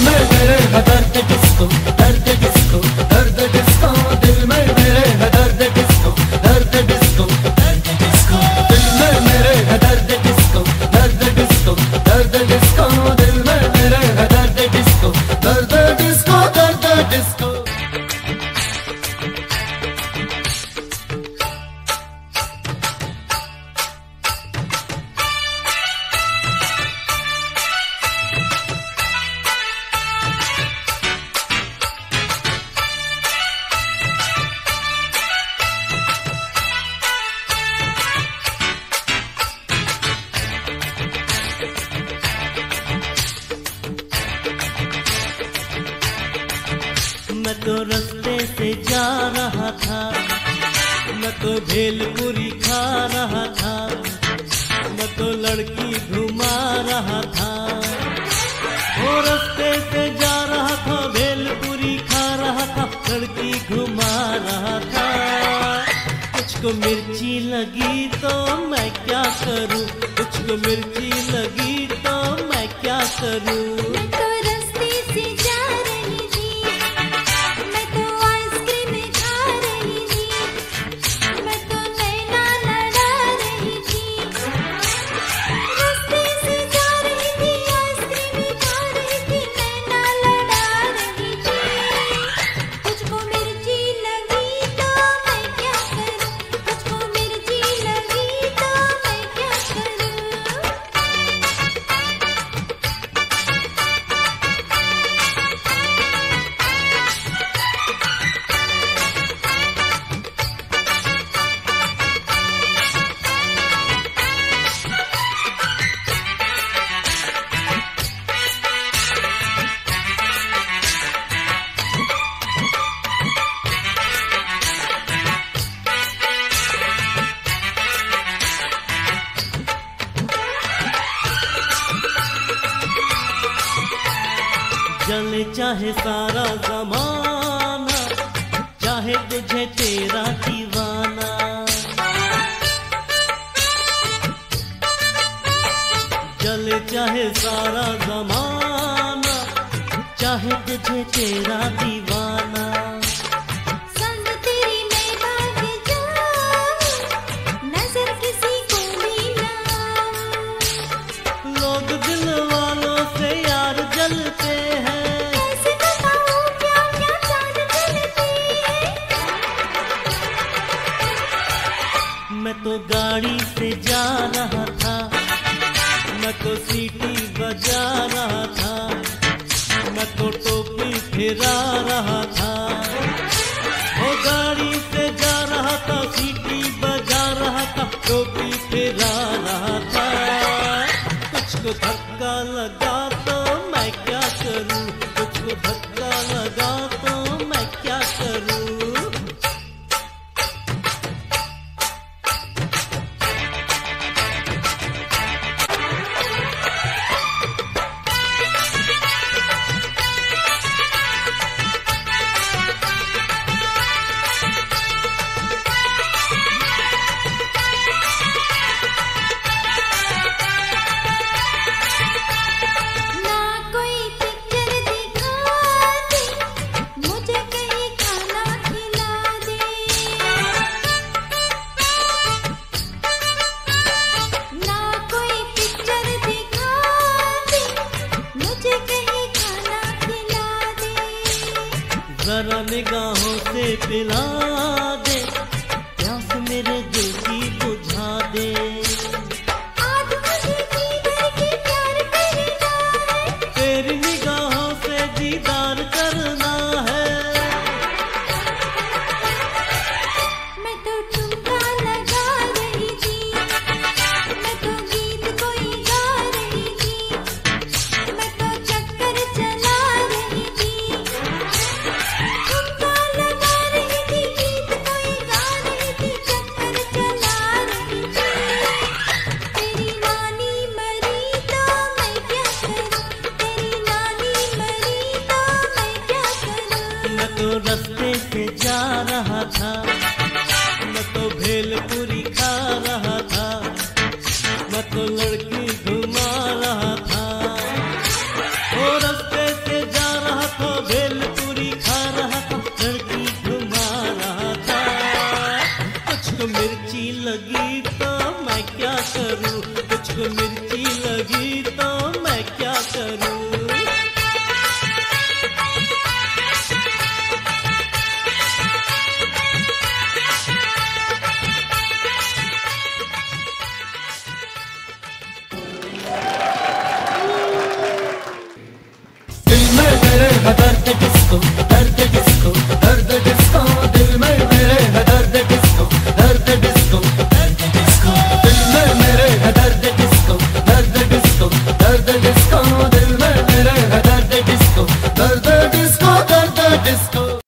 में मेरे है दर्द किसको, दर्द किसको, दर्द किसको, दिल में मेरे है दर्द किसको, दर्द किसको, दर्द किसको, दिल में मेरे है दर्द किसको, दर्द किसको, दर्द किसको, दिल में मेरे है दर्द किसको, दर्द किसको, दर्द किसको। मैं तो रास्ते से जा रहा था, मैं तो भेलपुरी खा रहा था, मैं तो लड़की घुमा रहा था। वो रास्ते से जा रहा था, भेलपुरी खा रहा था, लड़की घुमा रहा था। कुछ मिर्ची लगी तो मैं क्या करूं, कुछ मिर्ची लगी तो मैं क्या करूं। मैं तो रास्ते से जा रही थी, मैं तो आइसक्रीम खा रही थी, मैं तो नैना लड़ा रही थी। रास्ते से जा रही थी, आइसक्रीम खा रही थी, नैना लड़ा रही थी। तुझको मिर्ची लगी तो मैं क्या करूं, तुझको मिर्ची लगी तो मैं क्या करूं। जले चाहे सारा जमाना, चाहे तुझे तेरा दीवाना। जले चाहे सारा जमाना, चाहे तुझे तेरा दीवाना। संग तेरी मैं भाग जाऊं, नजर किसी को भी ना आऊं। लोग दिल वालों से यार जलते हैं, कैसे बताऊं क्या क्या चांद जलते हैं। मैं तो गाड़ी से जा रहा था, मैं तो सीटी बजा रहा था, मैं तो टोपी फिरा रहा था। वो गाड़ी से जा रहा था, सीटी बजा रहा था, टोपी फिरा रहा था। कुछ धक्का लगा तो मैं क्या करूं, कुछ धक्का लगा तो मैं क्या करूं। ना कोई पिक्चर दिखा दे, मुझे कहीं खाना खिला दे। ना कोई पिक्चर दिखा दे, मुझे कहीं खाना खिला दे। जरा निगाहों से पिला दे, प्यास मेरे दिल की बुझा दे। आज मुझे दीदार के प्यार करना है, तेरी निगाहों से दीदार करना है। मैं तो ठुमका लगा रही थी, मैं तो गीत कोई गा रही थी, मैं तो चक्कर चला रही थी। ठुमका लगा रही थी, गीत कोई गा रही थी, चक्कर चला रही थी। तेरी नानी मरी तो मैं क्या करूं, तेरी नानी मरी तो मैं क्या करूं। मैं तो रास्ते से जा रहा था, मैं तो भेलपुरी खा रहा था, मैं तो लड़की घुमा रहा था। वो रास्ते से जा लगी तो मैं क्या करूं।